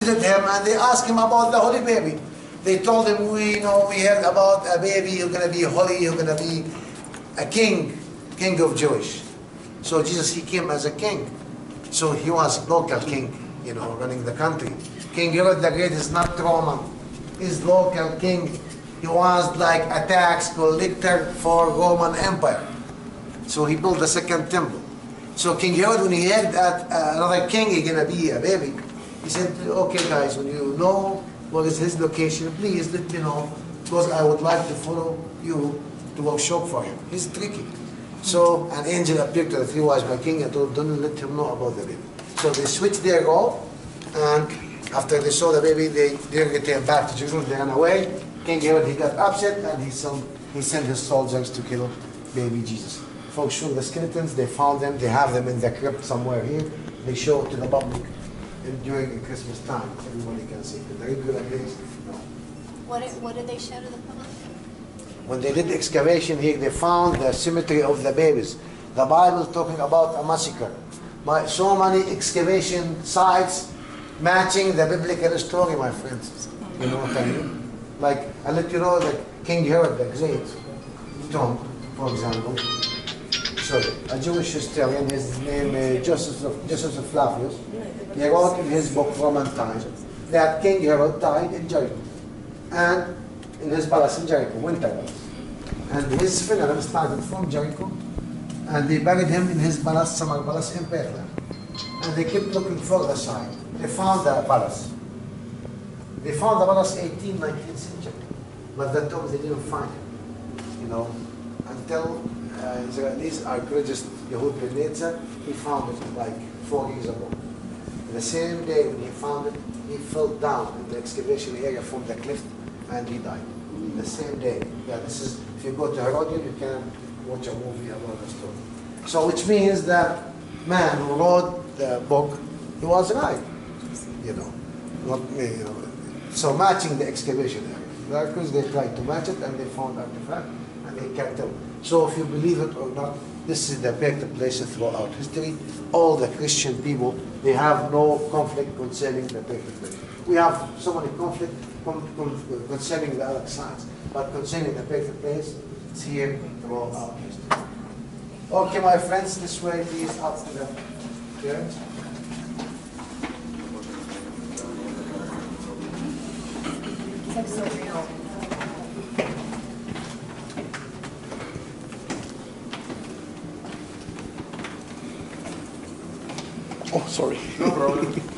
visited him and they asked him about the holy baby. They told him, we heard about a baby who's going to be holy, who's going to be a king of Jewish. So Jesus, he came as a king. So he was local king, running the country. King Herod the Great is not Roman. He's local king. He was like a tax collector for Roman Empire. So he built the second temple. So King Herod, when he heard that another king is going to be a baby, he said, okay guys, when you know what is his location, please let me know, because I would like to follow you to worship for him. He's tricky. So an angel appeared to the three wise men king and told, don't let him know about the baby. So they switched their role, and after they saw the baby, they didn't return back to Jerusalem, they ran away. King Herod, he got upset, and he sent his soldiers to kill baby Jesus. For sure, the skeletons, they found them, they have them in the crypt somewhere here. They show it to the public during Christmas time. Everybody can see it. The regular days, no. What did they show to the public? When they did the excavation here, they found the cemetery of the babies. The Bible is talking about a massacre. So many excavation sites matching the biblical story, my friends. You know what I mean? Like, I'll let you know that King Herod the Great, Tom, for example, a Jewish historian, his name is Joseph Flavius, he wrote in his book Roman Times that King Herod died in Jericho, and in his palace in Jericho, winter palace. And his funeral started from Jericho, and they buried him in his palace, summer palace in Bethlehem. And they kept looking for the site. They found the palace. They found the palace 18th, 19th century, but the tombs they didn't find it. Until Israelis archaeologist Yehud Ben Netzer, he found it like 4 years ago. The same day when he found it, he fell down in the excavation area from the cliff and he died. The same day. Yeah, this is, if you go to Herodian, you can watch a movie about the story. So which means that man who wrote the book, he was right. Not me, So matching the excavation area. The archaeologists, they tried to match it and they found artifact and they kept them. So if you believe it or not, this is the birthplace throughout history. All the Christian people, they have no conflict concerning the birthplace. We have so many conflict concerning the other sides, but concerning the birthplace, it's here throughout history. Okay, my friends, this way, please, up to the church. It's like so real. Oh, sorry. No problem.